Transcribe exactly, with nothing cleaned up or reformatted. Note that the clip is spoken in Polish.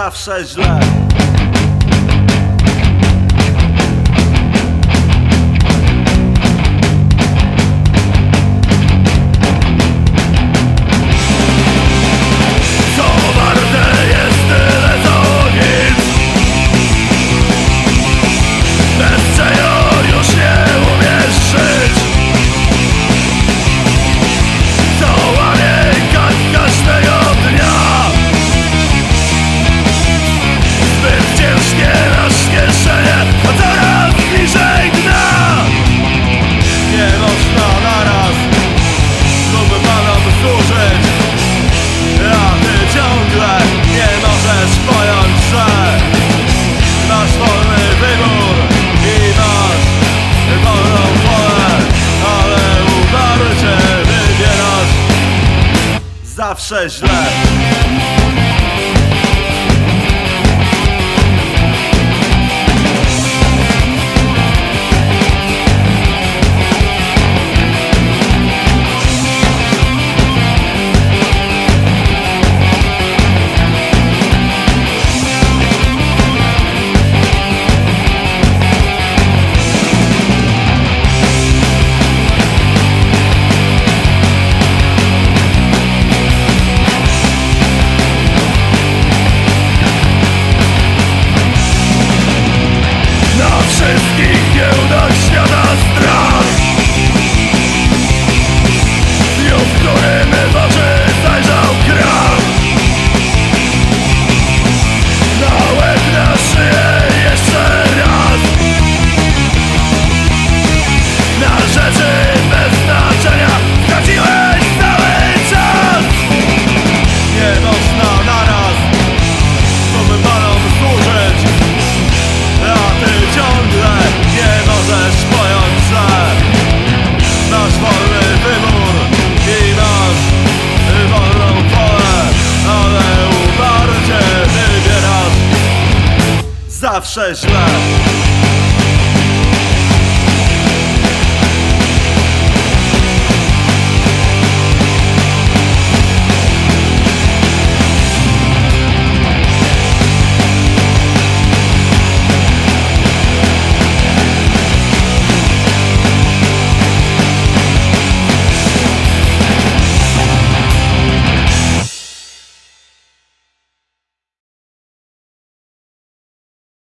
zawsze źle. Zawsze źle. Wszystkich giełdach świata strach, dniu, w którym waży zajrzał krach. Na łeb, na szyję jeszcze raz, na rzeczy bez znaczenia straciłeś cały czas. Nie można naraz nowym panom służyć, a ty ciągle nie możesz pojąć, że masz wolny wybór i masz wolną wolę, ale uparcie wybierasz zawsze źle.